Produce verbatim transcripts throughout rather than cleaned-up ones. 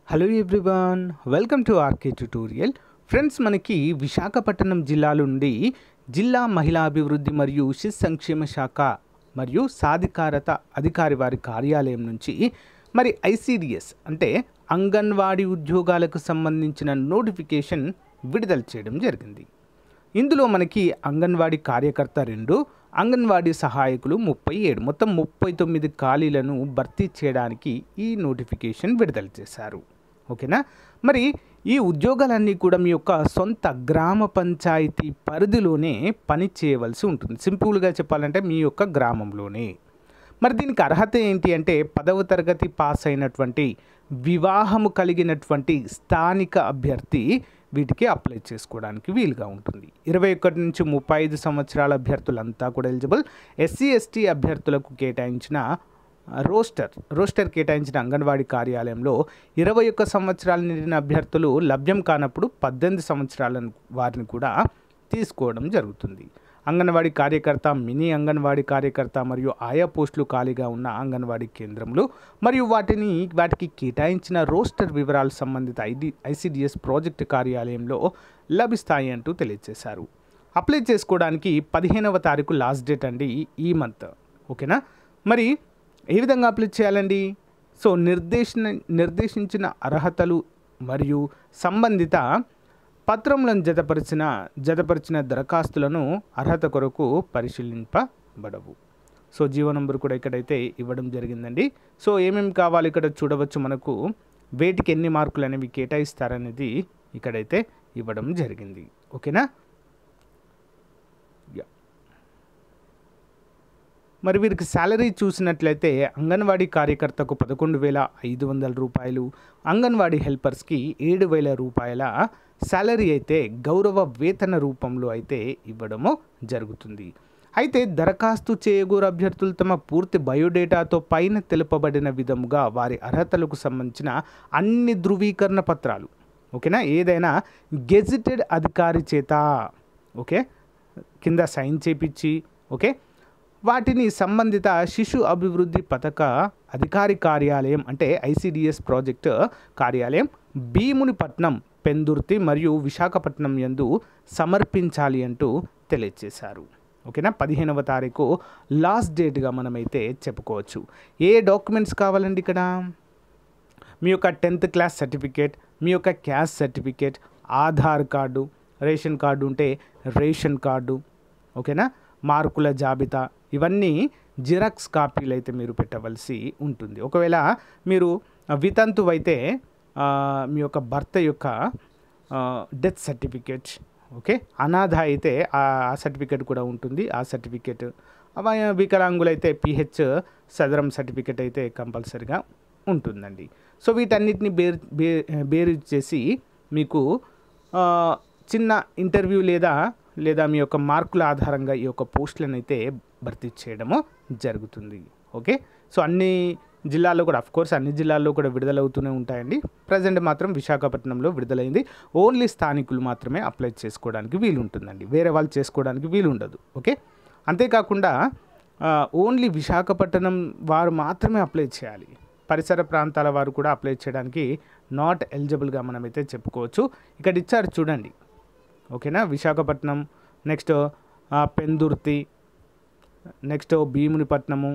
Hello everyone, welcome to RK tutorial. Friends, మనకి విశాఖపట్నం జిల్లా నుండి జిల్లా మహిళా అభివృద్ధి మరియు శిశు సంక్షేమ శాఖ మరియు సాధికారత అధికారి వారి కార్యాలయం నుంచి మరి ఐసిడిఎస్ అంటే అంగన్వాడీ ఉద్యోగాలకు సంబంధించిన నోటిఫికేషన్ విడుదల చేయడం జరిగింది. ఇందులో మనకి అంగన్వాడీ కార్యకర్త రెండు, అంగన్వాడీ సహాయకులు ముప్పై ఏడు, మొత్తం ముప్పై తొమ్మిది ఖాళీలను భర్తీ చేయడానికి ఈ నోటిఫికేషన్ విడుదల చేశారు. ఓకేనా. మరి ఈ ఉద్యోగాలన్నీ కూడా మీ యొక్క సొంత గ్రామ పంచాయతీ పరిధిలోనే పని చేయవలసి ఉంటుంది. సింపుల్గా చెప్పాలంటే మీ యొక్క గ్రామంలోనే. మరి దీనికి అర్హత ఏంటి అంటే పదవ తరగతి పాస్ అయినటువంటి వివాహము కలిగినటువంటి స్థానిక అభ్యర్థి వీటికి అప్లై చేసుకోవడానికి వీలుగా ఉంటుంది. ఇరవై ఒకటి నుంచి ముప్పై ఐదు సంవత్సరాల అభ్యర్థులంతా కూడా ఎలిజిబుల్. ఎస్సీ ఎస్టీ అభ్యర్థులకు కేటాయించిన రోస్టర్ రోస్టర్ కేటాయించిన అంగన్వాడీ కార్యాలయంలో ఇరవై ఒక్క సంవత్సరాలు నిండిన అభ్యర్థులు లభ్యం కానప్పుడు పద్దెనిమిది సంవత్సరాల వారిని కూడా తీసుకోవడం జరుగుతుంది. అంగన్వాడీ కార్యకర్త, మినీ అంగన్వాడీ కార్యకర్త మరియు ఆయా పోస్టులు ఖాళీగా ఉన్న అంగన్వాడీ కేంద్రములు మరియు వాటిని వాటికి కేటాయించిన రోస్టర్ వివరాలు సంబంధిత ఐడి ఐసిడిఎస్ ప్రాజెక్టు కార్యాలయంలో లభిస్తాయి అంటూ తెలియజేశారు. అప్లై చేసుకోవడానికి పదిహేనవ తారీఖు లాస్ట్ డేట్ అండి, ఈ మంత్. ఓకేనా. మరి ఏ విధంగా అప్లై చేయాలండి? సో నిర్దేశన నిర్దేశించిన అర్హతలు మరియు సంబంధిత పత్రములను జతపరిచిన జతపరిచిన దరఖాస్తులను అర్హత కొరకు పరిశీలింపబడవు. సో జీవో నంబర్ కూడా ఇక్కడైతే ఇవ్వడం జరిగిందండి. సో ఏమేమి కావాలి ఇక్కడ చూడవచ్చు. మనకు వేటికి ఎన్ని మార్కులు అనేవి కేటాయిస్తారనేది ఇక్కడైతే ఇవ్వడం జరిగింది. ఓకేనా. మరి వీరికి శాలరీ చూసినట్లయితే అంగన్వాడీ కార్యకర్తకు పదకొండు వేల ఐదు వందల రూపాయలు, అంగన్వాడీ హెల్పర్స్కి ఏడు వేల రూపాయల శాలరీ అయితే గౌరవ వేతన రూపంలో అయితే ఇవ్వడము జరుగుతుంది. అయితే దరఖాస్తు చేయగోరు అభ్యర్థులు తమ పూర్తి బయోడేటాతో పైన తెలుపబడిన విధముగా వారి అర్హతలకు సంబంధించిన అన్ని ధృవీకరణ పత్రాలు, ఓకేనా, ఏదైనా గెజిటెడ్ అధికారి చేత ఓకే కింద సైన్ చేపించి ఓకే వాటిని సంబంధిత శిశు అభివృద్ధి పథక అధికారి కార్యాలయం అంటే ఐసిడిఎస్ ప్రాజెక్టు కార్యాలయం భీమునిపట్నం, పెందుర్తి మరియు విశాఖపట్నం యందు సమర్పించాలి అంటూ తెలియజేశారు. ఓకేనా. పదిహేనవ తారీఖు లాస్ట్ డేట్గా మనమైతే చెప్పుకోవచ్చు. ఏ డాక్యుమెంట్స్ కావాలండి ఇక్కడ? మీ యొక్క టెన్త్ క్లాస్ సర్టిఫికేట్, మీ యొక్క caste certificate, Aadhaar card, ration card ఉంటే రేషన్ కార్డు, ఓకేనా, మార్కుల జాబితా, ఇవన్నీ జిరాక్స్ కాపీలు అయితే మీరు పెట్టవలసి ఉంటుంది. ఒకవేళ మీరు వితంతువు అయితే మీ యొక్క భర్త యొక్క డెత్ సర్టిఫికేట్, ఓకే, అనాథ అయితే ఆ సర్టిఫికేట్ కూడా ఉంటుంది. ఆ సర్టిఫికేట్ వికలాంగులైతే పిహెచ్ సదరం సర్టిఫికేట్ అయితే కంపల్సరిగా ఉంటుందండి. సో వీటన్నిటిని బేర్ బేరు చేసి మీకు చిన్న ఇంటర్వ్యూ లేదా లేదా మీ యొక్క మార్కుల ఆధారంగా ఈ యొక్క పోస్టులను అయితే భర్తీ చేయడము జరుగుతుంది. ఓకే. సో అన్ని జిల్లాల్లో కూడా అఫ్కోర్స్ అన్ని జిల్లాల్లో కూడా విడుదలవుతూనే ఉంటాయండి. ప్రజెంట్ మాత్రం విశాఖపట్నంలో విడుదలైంది. ఓన్లీ స్థానికులు మాత్రమే అప్లై చేసుకోవడానికి వీలు ఉంటుందండి, వేరే వాళ్ళు చేసుకోవడానికి వీలు ఉండదు. ఓకే. అంతేకాకుండా ఓన్లీ విశాఖపట్నం వారు మాత్రమే అప్లై చేయాలి. పరిసర ప్రాంతాల వారు కూడా అప్లై చేయడానికి నాట్ ఎలిజిబుల్గా మనమైతే చెప్పుకోవచ్చు. ఇక్కడ ఇచ్చారు చూడండి. ఓకేనా. Visakhapatnam, next Pendurthi, next Bheemunipatnam,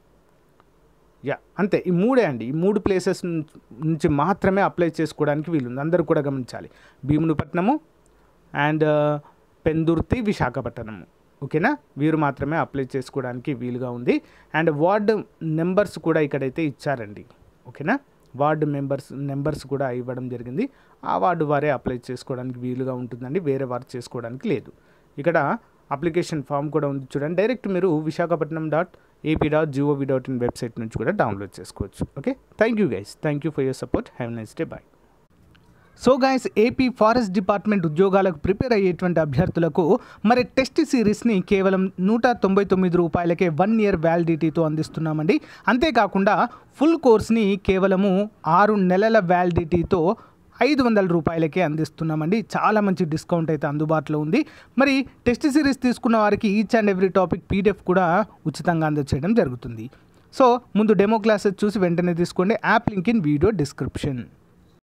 yeah అంతే. ఈ మూడే అండి. ఈ మూడు ప్లేసెస్ నుంచి మాత్రమే అప్లై చేసుకోవడానికి వీలుంది. అందరూ కూడా గమనించాలి. భీమునిపట్నము అండ్ పెందుర్తి, విశాఖపట్నము, ఓకేనా, వీరు మాత్రమే అప్లై చేసుకోవడానికి వీలుగా ఉంది. అండ్ వార్డు నెంబర్స్ కూడా ఇక్కడైతే ఇచ్చారండి. ఓకేనా. వార్డు మెంబర్స్ నెంబర్స్ కూడా ఇవ్వడం జరిగింది. ఆ వార్డు వారే అప్లై చేసుకోవడానికి వీలుగా ఉంటుందండి, వేరే వారు చేసుకోవడానికి లేదు. ఇక్కడ అప్లికేషన్ ఫామ్ కూడా ఉంది చూడండి. డైరెక్ట్ మీరు Visakhapatnam dot AP dot GOV dot in website నుంచి కూడా డౌన్లోడ్ చేసుకోవచ్చు. Okay. Thank you guys. Thank you for your support. Have a nice day. Bye. So guys, AP forest department ఉద్యోగాలకు ప్రిపేర్ అయ్యేటువంటి అభ్యర్థులకు మరి టెస్ట్ సిరీస్ని కేవలం నూట తొంభై తొమ్మిది రూపాయలకే వన్ ఇయర్ వ్యాలిడిటీతో అందిస్తున్నామండి. అంతేకాకుండా ఫుల్ కోర్స్ని కేవలము ఆరు నెలల వ్యాలిడిటీతో ఐదు వందల రూపాయలకే అందిస్తున్నామండి. చాలా మంచి డిస్కౌంట్ అయితే అందుబాటులో ఉంది. మరి టెస్ట్ సిరీస్ తీసుకున్న వారికి each and every topic PDF కూడా ఉచితంగా అందజేయడం జరుగుతుంది. సో ముందు డెమో క్లాసెస్ చూసి వెంటనే తీసుకోండి. App link in video description.